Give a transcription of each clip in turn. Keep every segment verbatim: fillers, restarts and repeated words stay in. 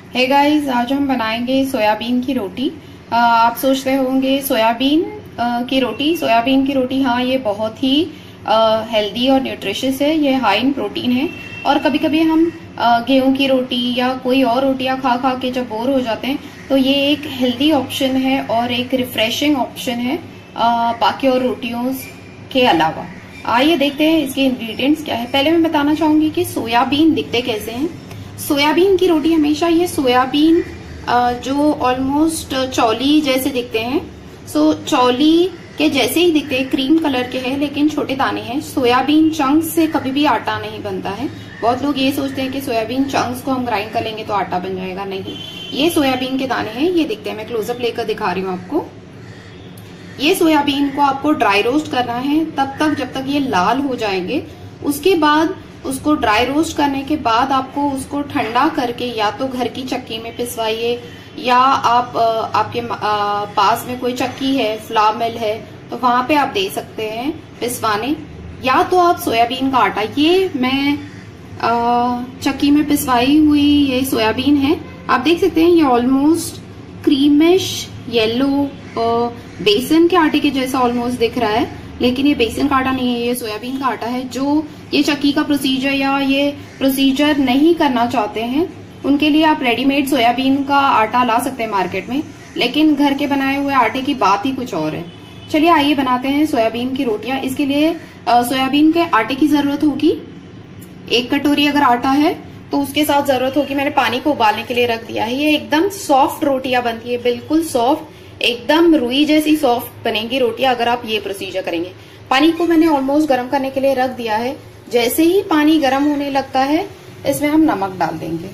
Hey guys, आज हम बनाएंगे सोयाबीन की रोटी। आ, आप सोच रहे होंगे सोयाबीन की रोटी सोयाबीन की रोटी हाँ, ये बहुत ही हेल्दी और न्यूट्रिशियस है। ये हाई इन प्रोटीन है। और कभी कभी हम गेहूं की रोटी या कोई और रोटियां खा खा के जब बोर हो जाते हैं तो ये एक हेल्दी ऑप्शन है और एक रिफ्रेशिंग ऑप्शन है आ, बाकी और रोटियों के अलावा। आइए देखते हैं इसके इंग्रेडिएंट्स क्या है। पहले मैं बताना चाहूंगी कि सोयाबीन दिखते कैसे हैं। सोयाबीन की रोटी हमेशा ये सोयाबीन जो ऑलमोस्ट चौली जैसे दिखते हैं, सो चौली के जैसे ही दिखते हैं, क्रीम कलर के हैं लेकिन छोटे दाने हैं। सोयाबीन चंक्स से कभी भी आटा नहीं बनता है। बहुत लोग ये सोचते हैं कि सोयाबीन चंक्स को हम ग्राइंड कर लेंगे तो आटा बन जाएगा। नहीं, ये सोयाबीन के दाने हैं, ये दिखते हैं। मैं क्लोजअप लेकर दिखा रही हूँ आपको। ये सोयाबीन को आपको ड्राई रोस्ट करना है तब तक जब तक ये लाल हो जाएंगे। उसके बाद उसको ड्राई रोस्ट करने के बाद आपको उसको ठंडा करके या तो घर की चक्की में पिसवाइए या आप आपके पास में कोई चक्की है, फ्लावर मिल है तो वहां पे आप दे सकते हैं पिसवाने। या तो आप सोयाबीन का आटा, ये मैं चक्की में पिसवाई हुई ये सोयाबीन है, आप देख सकते हैं। ये ऑलमोस्ट क्रीमिश येलो बेसन के आटे के जैसा ऑलमोस्ट दिख रहा है, लेकिन ये बेसन का आटा नहीं है, ये सोयाबीन का आटा है। जो ये चक्की का प्रोसीजर या ये प्रोसीजर नहीं करना चाहते हैं उनके लिए आप रेडीमेड सोयाबीन का आटा ला सकते हैं मार्केट में, लेकिन घर के बनाए हुए आटे की बात ही कुछ और है। चलिए आइए बनाते हैं सोयाबीन की रोटियां। इसके लिए सोयाबीन के आटे की जरूरत होगी। एक कटोरी अगर आटा है तो उसके साथ जरूरत होगी, मैंने पानी को उबालने के लिए रख दिया है। ये एकदम सॉफ्ट रोटियां बनती है, बिल्कुल सॉफ्ट, एकदम रुई जैसी सॉफ्ट बनेंगी रोटियां अगर आप ये प्रोसीजर करेंगे। पानी को मैंने ऑलमोस्ट गर्म करने के लिए रख दिया है। जैसे ही पानी गर्म होने लगता है इसमें हम नमक डाल देंगे।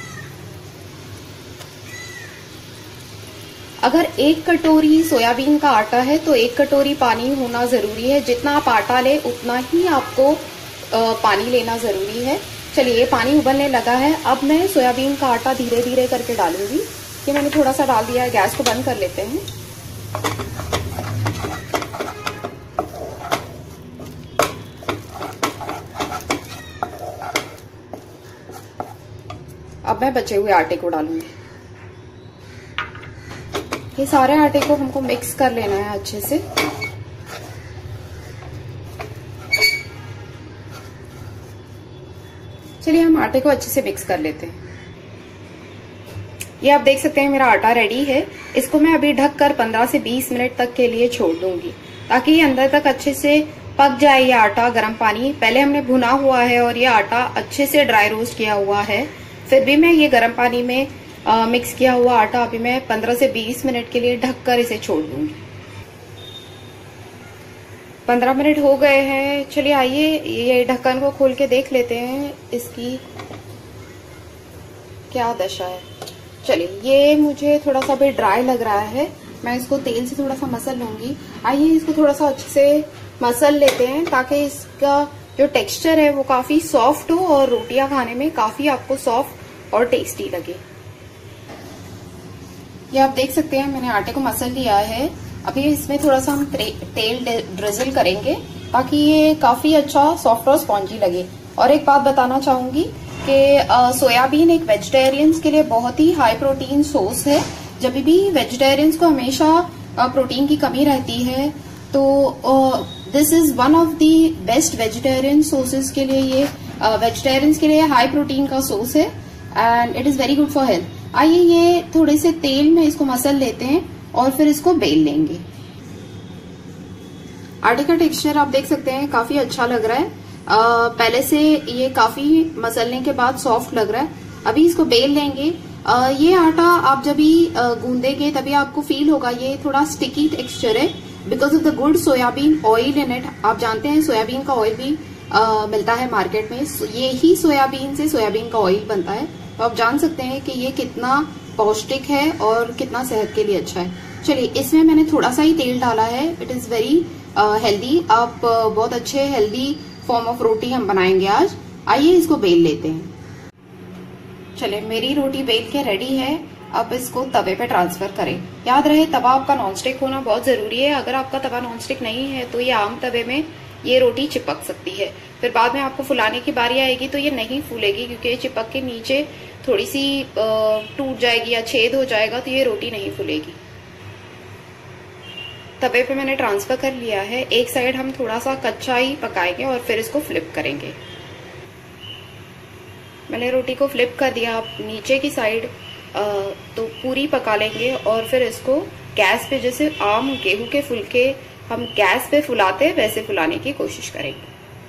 अगर एक कटोरी सोयाबीन का आटा है तो एक कटोरी पानी होना जरूरी है। जितना आप आटा ले उतना ही आपको पानी लेना जरूरी है। चलिए, ये पानी उबलने लगा है। अब मैं सोयाबीन का आटा धीरे धीरे करके डालूंगी। ये मैंने थोड़ा सा डाल दिया है। गैस को बंद कर लेते हैं। अब मैं बचे हुए आटे को डालूंगी। ये सारे आटे को हमको मिक्स कर लेना है अच्छे से। चलिए हम आटे को अच्छे से मिक्स कर लेते हैं। ये आप देख सकते हैं मेरा आटा रेडी है। इसको मैं अभी ढककर पंद्रह से बीस मिनट तक के लिए छोड़ दूंगी ताकि ये अंदर तक अच्छे से पक जाए। ये आटा गर्म पानी पहले हमने भुना हुआ है और ये आटा अच्छे से ड्राई रोस्ट किया हुआ है। फिर भी मैं ये गर्म पानी में आ, मिक्स किया हुआ आटा अभी मैं पंद्रह से बीस मिनट के लिए ढककर इसे छोड़ दूंगी। पंद्रह मिनट हो गए हैं। चलिए आइए ये ढक्कन को खोल के देख लेते हैं इसकी क्या दशा है। चलिए, ये मुझे थोड़ा सा भी ड्राई लग रहा है, मैं इसको तेल से थोड़ा सा मसल लूंगी। आइए इसको थोड़ा सा अच्छे से मसल लेते हैं ताकि इसका जो टेक्सचर है वो काफी सॉफ्ट हो और रोटियां खाने में काफी आपको सॉफ्ट और टेस्टी लगे। ये आप देख सकते हैं मैंने आटे को मसल लिया है। अभी इसमें थोड़ा सा हम तेल ड्रिजल करेंगे ताकि ये काफी अच्छा सॉफ्ट और स्पॉन्जी लगे। और एक बात बताना चाहूंगी कि सोयाबीन एक वेजिटेरियंस के लिए बहुत ही हाई प्रोटीन सोर्स है। जब भी वेजिटेरियंस को हमेशा प्रोटीन की कमी रहती है तो this is one of the best vegetarian sources के लिए। ये वेजिटेरियंस uh, के लिए हाई प्रोटीन का सोर्स है and it is very good for health. आइए ये थोड़े से तेल में इसको मसल लेते हैं और फिर इसको बेल लेंगे। आटे का टेक्सचर आप देख सकते हैं काफी अच्छा लग रहा है। आ, पहले से ये काफी मसलने के बाद सॉफ्ट लग रहा है। अभी इसको बेल लेंगे। आ, ये आटा आप जब भी गूंदेंगे तभी आपको फील होगा ये थोड़ा स्टिकी टेक्सचर है because of the good soybean oil in it. आप जानते हैं सोयाबीन का ऑयल भी आ, मिलता है मार्केट में। ये ही सोयाबीन से सोयाबीन का ऑयल बनता है, तो आप जान सकते हैं कि ये कितना पौष्टिक है और कितना सेहत के लिए अच्छा है। चलिए, इसमें मैंने थोड़ा सा ही तेल डाला है। It is very healthy. आप uh, बहुत अच्छे हेल्दी फॉर्म ऑफ रोटी हम बनाएंगे आज। आइए इसको बेल लेते हैं। चलिए, मेरी रोटी बेल के रेडी है। अब इसको तवे पे ट्रांसफर करें। याद रहे तवा आपका नॉनस्टिक होना बहुत जरूरी है। अगर आपका तवा नॉनस्टिक नहीं है तो ये आम तवे में ये रोटी चिपक सकती है। फिर बाद में आपको फुलाने की बारी आएगी तो ये नहीं फूलेगी क्योंकि ये चिपक के नीचे थोड़ी सी टूट जाएगी या छेद हो जाएगा तो ये रोटी नहीं फूलेगी। तवे पे मैंने ट्रांसफर कर लिया है। एक साइड हम थोड़ा सा कच्चा ही पकाएंगे और फिर इसको फ्लिप करेंगे। मैंने रोटी को फ्लिप कर दिया। आप नीचे की साइड तो पूरी पका लेंगे और फिर इसको गैस पे, जैसे आम गेहूं के फुलके हम गैस पे फुलाते हैं वैसे फुलाने की कोशिश करेंगे।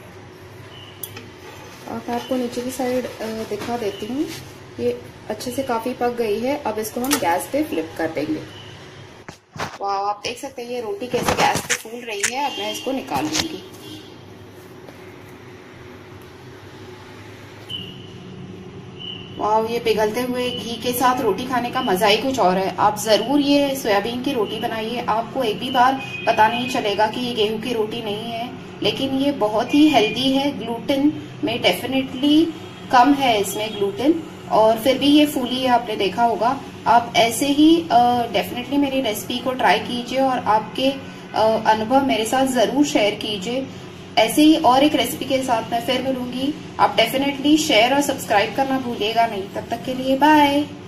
अब आपको नीचे की साइड दिखा देती हूँ, ये अच्छे से काफी पक गई है। अब इसको हम गैस पे फ्लिप कर देंगे। वाह, आप देख सकते हैं ये रोटी कैसे गैस पे फूल रही है। अब मैं इसको निकाल लूंगी। वाह, ये पिघलते हुए घी के साथ रोटी खाने का मजा ही कुछ और है। आप जरूर ये सोयाबीन की रोटी बनाइए। आपको एक भी बार पता नहीं चलेगा कि ये गेहूं की रोटी नहीं है, लेकिन ये बहुत ही हेल्दी है। ग्लूटेन में डेफिनेटली कम है इसमें ग्लूटेन, और फिर भी ये फूली है, आपने देखा होगा। आप ऐसे ही डेफिनेटली मेरी रेसिपी को ट्राई कीजिए और आपके अनुभव मेरे साथ जरूर शेयर कीजिए। ऐसे ही और एक रेसिपी के साथ मैं फिर मिलूंगी। आप डेफिनेटली शेयर और सब्सक्राइब करना भूलिएगा नहीं। तब तक के लिए बाय।